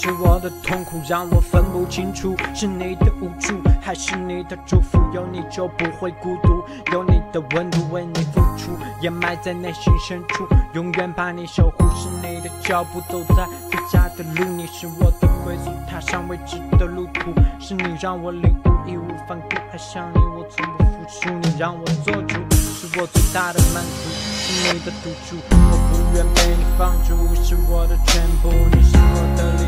是我的痛苦让我分不清楚，是你的无助还是你的祝福？有你就不会孤独，有你的温度为你付出，掩埋在内心深处，永远把你守护。是你的脚步走在最佳的路，你是我的归宿，踏上未知的路途。是你让我领悟，义无反顾爱上你，我从不服输。你让我做主，是我最大的满足。是你的赌注，我不愿被你放逐，是我的全部，你是我的